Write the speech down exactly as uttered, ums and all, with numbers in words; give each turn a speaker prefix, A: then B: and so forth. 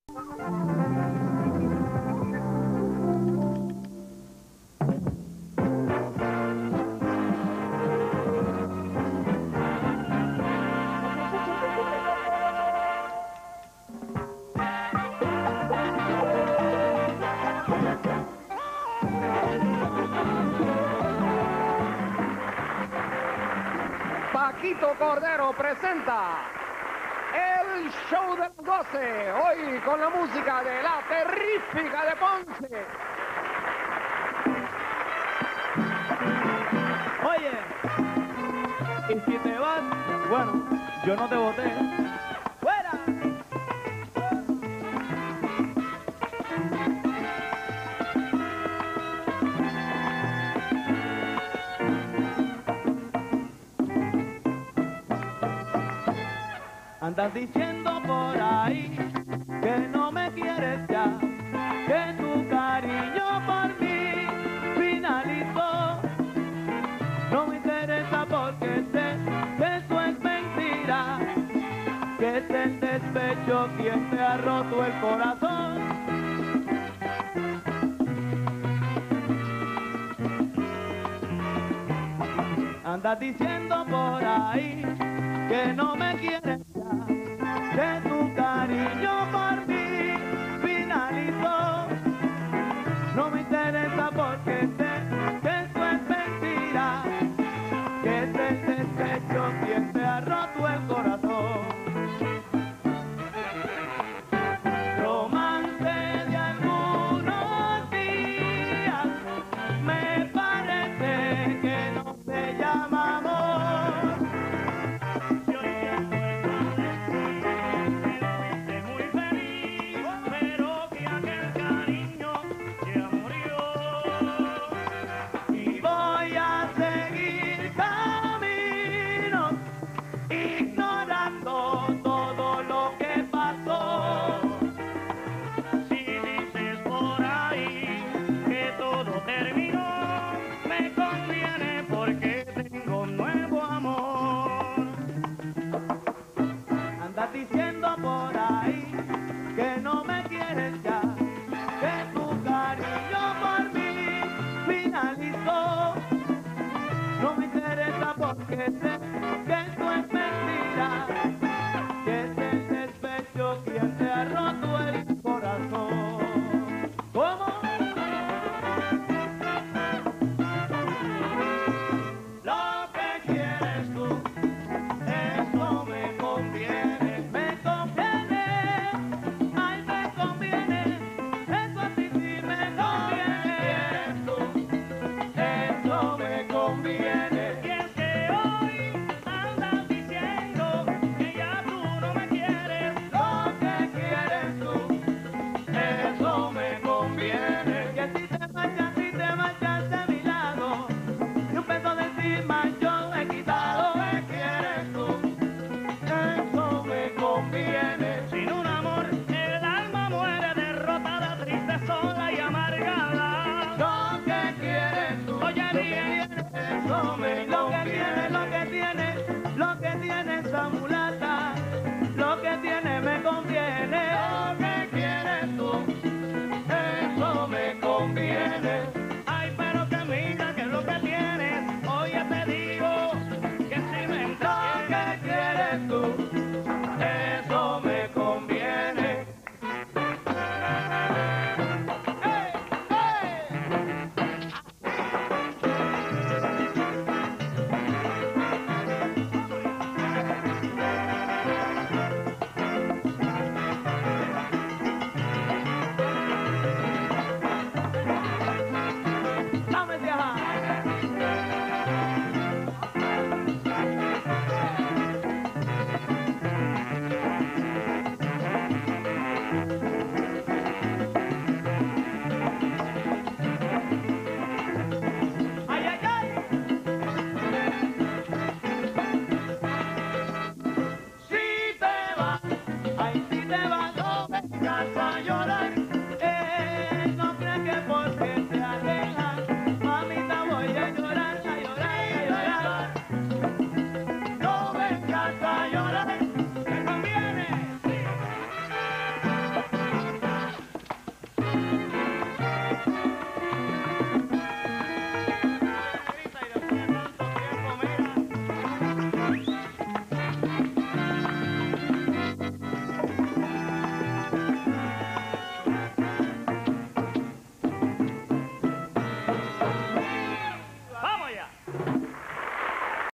A: Paquito Cordero presenta el show del goce, hoy con la música de La Terrífica de Ponce.
B: Oye, y si te vas, bueno, yo no te voté. ¡Fuera! Andas diciendo por ahí que no me quieres ya, que tu cariño por mí finalizó. No me interesa porque sé que eso es mentira, que es el despecho quien te ha roto el corazón. Andas diciendo por ahí que no me quieres ya, que tu cariño por mí finalizó. No me interesa porque sé que eso es mentira, que es el despecho quien te ha roto el corazón. Romance de algunos días, me parece que no se llama amor. Yo entiendo que fuiste muy feliz, pero que aquel cariño ya murió. Y voy a seguir camino, ignorando todo lo que pasó. Si dices por ahí que todo terminó, me conviene porque tengo un nuevo amor. Andas diciendo por ahí que no me quieres ya, que tu cariño por mí finalizó. No me interesa porque sé que esto es mentira, que es el despecho quien te ha roto